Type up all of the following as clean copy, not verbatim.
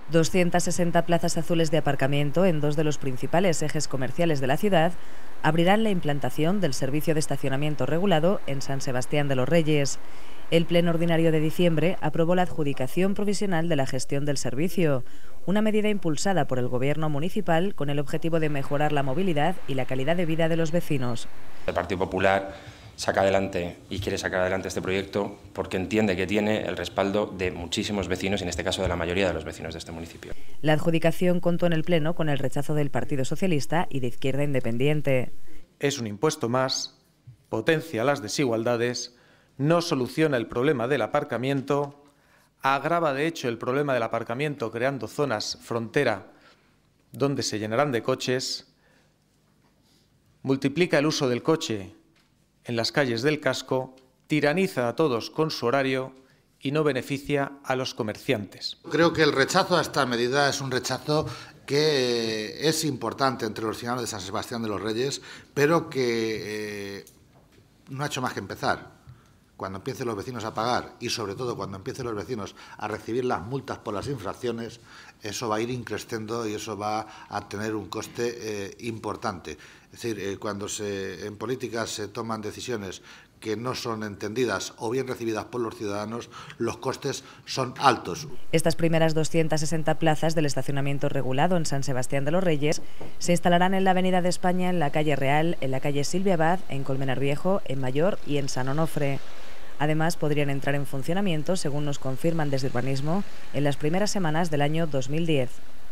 260 plazas azules de aparcamiento en dos de los principales ejes comerciales de la ciudad abrirán la implantación del servicio de estacionamiento regulado en San Sebastián de los Reyes. El Pleno Ordinario de diciembre aprobó la adjudicación provisional de la gestión del servicio, una medida impulsada por el Gobierno municipal con el objetivo de mejorar la movilidad y la calidad de vida de los vecinos. El Partido Popular saca adelante y quiere sacar adelante este proyecto porque entiende que tiene el respaldo de muchísimos vecinos y en este caso de la mayoría de los vecinos de este municipio. La adjudicación contó en el Pleno con el rechazo del Partido Socialista y de Izquierda Independiente. Es un impuesto más, potencia las desigualdades, no soluciona el problema del aparcamiento, agrava de hecho el problema del aparcamiento creando zonas frontera donde se llenarán de coches, multiplica el uso del coche en las calles del casco, tiraniza a todos con su horario y no beneficia a los comerciantes. Creo que el rechazo a esta medida es un rechazo que es importante entre los ciudadanos de San Sebastián de los Reyes, pero que no ha hecho más que empezar. Cuando empiecen los vecinos a pagar y sobre todo cuando empiecen los vecinos a recibir las multas por las infracciones, eso va a ir increciendo y eso va a tener un coste importante. Es decir, cuando en política se toman decisiones que no son entendidas o bien recibidas por los ciudadanos, los costes son altos. Estas primeras 260 plazas del estacionamiento regulado en San Sebastián de los Reyes se instalarán en la Avenida de España, en la calle Real, en la calle Silvia Abad, en Colmenar Viejo, en Mayor y en San Onofre. Además, podrían entrar en funcionamiento, según nos confirman desde Urbanismo, en las primeras semanas del año 2010.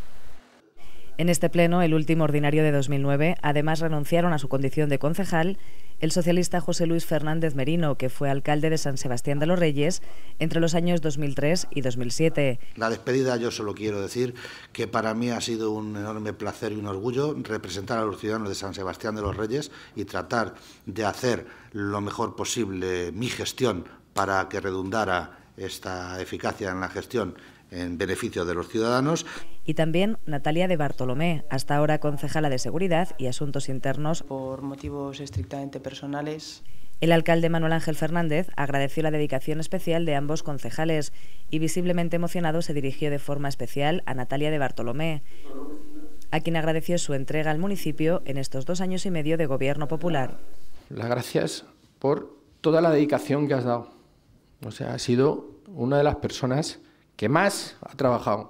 En este pleno, el último ordinario de 2009, además renunciaron a su condición de concejal el socialista José Luis Fernández Merino, que fue alcalde de San Sebastián de los Reyes entre los años 2003 y 2007. La despedida, yo solo quiero decir que para mí ha sido un enorme placer y un orgullo representar a los ciudadanos de San Sebastián de los Reyes y tratar de hacer lo mejor posible mi gestión para que redundara esta eficacia en la gestión en beneficio de los ciudadanos. Y también Natalia de Bartolomé, hasta ahora concejala de Seguridad y Asuntos Internos. Por motivos estrictamente personales. El alcalde Manuel Ángel Fernández agradeció la dedicación especial de ambos concejales y visiblemente emocionado se dirigió de forma especial a Natalia de Bartolomé, a quien agradeció su entrega al municipio en estos 2 años y medio de gobierno popular. Las gracias por toda la dedicación que has dado. O sea, has sido una de las personas que más ha trabajado.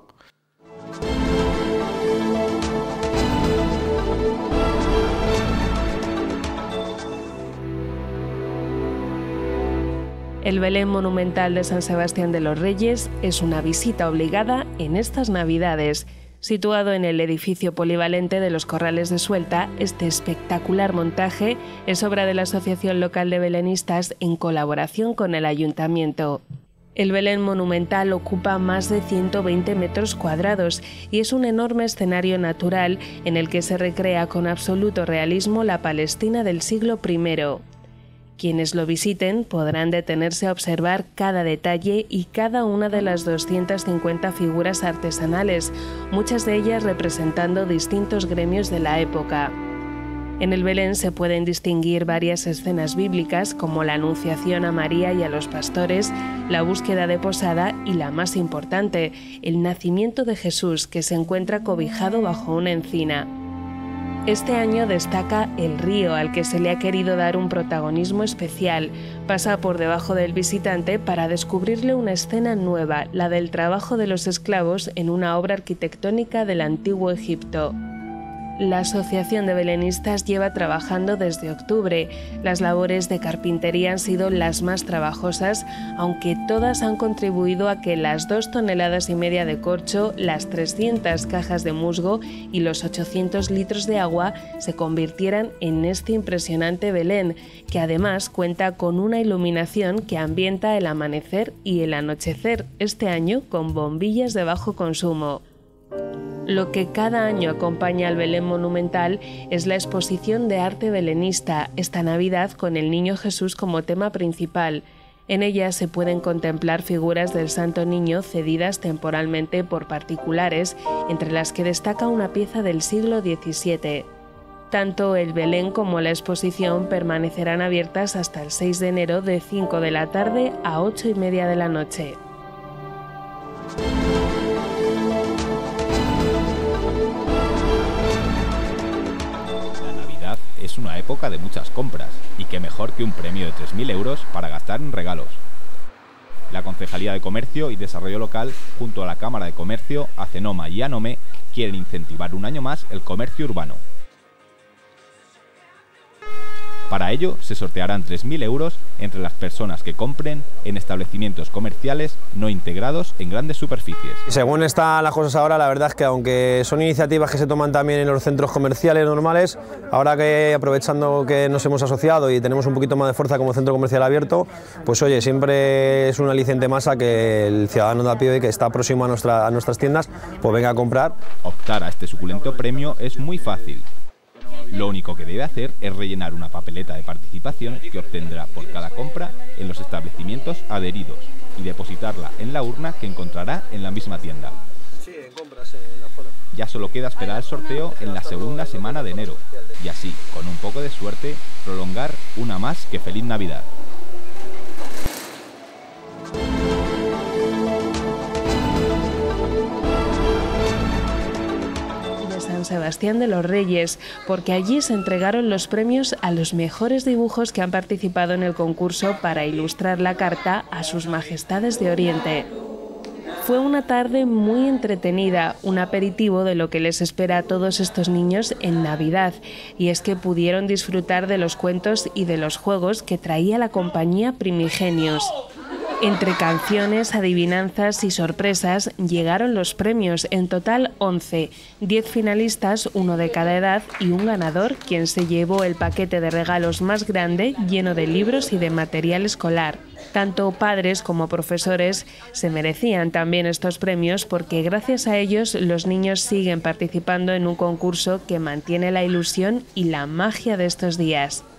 El Belén monumental de San Sebastián de los Reyes es una visita obligada en estas Navidades. Situado en el edificio polivalente de los Corrales de Suelta, este espectacular montaje es obra de la Asociación Local de Belenistas en colaboración con el Ayuntamiento. El Belén monumental ocupa más de 120 metros cuadrados y es un enorme escenario natural en el que se recrea con absoluto realismo la Palestina del siglo I. Quienes lo visiten podrán detenerse a observar cada detalle y cada una de las 250 figuras artesanales, muchas de ellas representando distintos gremios de la época. En el Belén se pueden distinguir varias escenas bíblicas como la Anunciación a María y a los pastores, la búsqueda de posada y la más importante, el nacimiento de Jesús, que se encuentra cobijado bajo una encina. Este año destaca el río, al que se le ha querido dar un protagonismo especial. Pasa por debajo del visitante para descubrirle una escena nueva, la del trabajo de los esclavos en una obra arquitectónica del antiguo Egipto. La Asociación de Belenistas lleva trabajando desde octubre. Las labores de carpintería han sido las más trabajosas, aunque todas han contribuido a que las 2,5 toneladas de corcho, las 300 cajas de musgo y los 800 litros de agua se convirtieran en este impresionante Belén, que además cuenta con una iluminación que ambienta el amanecer y el anochecer, este año con bombillas de bajo consumo. Lo que cada año acompaña al Belén monumental es la exposición de arte belenista, esta Navidad con el Niño Jesús como tema principal. En ella se pueden contemplar figuras del Santo Niño cedidas temporalmente por particulares, entre las que destaca una pieza del siglo XVII. Tanto el Belén como la exposición permanecerán abiertas hasta el 6 de enero de 5 de la tarde a 8:30 de la noche. es una época de muchas compras, y qué mejor que un premio de 3.000 euros para gastar en regalos. La Concejalía de Comercio y Desarrollo Local, junto a la Cámara de Comercio, Acenoma y Anome, quieren incentivar un año más el comercio urbano. Para ello, se sortearán 3.000 euros entre las personas que compren en establecimientos comerciales no integrados en grandes superficies. Según están las cosas ahora, la verdad es que aunque son iniciativas que se toman también en los centros comerciales normales, ahora que aprovechando que nos hemos asociado y tenemos un poquito más de fuerza como centro comercial abierto, pues oye, siempre es un aliciente más a que el ciudadano de a pie que está próximo a nuestras tiendas, pues venga a comprar. Optar a este suculento premio es muy fácil. Lo único que debe hacer es rellenar una papeleta de participación que obtendrá por cada compra en los establecimientos adheridos y depositarla en la urna que encontrará en la misma tienda. Ya solo queda esperar el sorteo en la segunda semana de enero y así, con un poco de suerte, prolongar una más que feliz Navidad. San Sebastián de los Reyes, porque allí se entregaron los premios a los mejores dibujos que han participado en el concurso para ilustrar la carta a sus majestades de Oriente. Fue una tarde muy entretenida, un aperitivo de lo que les espera a todos estos niños en Navidad, y es que pudieron disfrutar de los cuentos y de los juegos que traía la compañía Primigenios. Entre canciones, adivinanzas y sorpresas llegaron los premios, en total 11, 10 finalistas, uno de cada edad y un ganador, quien se llevó el paquete de regalos más grande lleno de libros y de material escolar. Tanto padres como profesores se merecían también estos premios porque gracias a ellos los niños siguen participando en un concurso que mantiene la ilusión y la magia de estos días.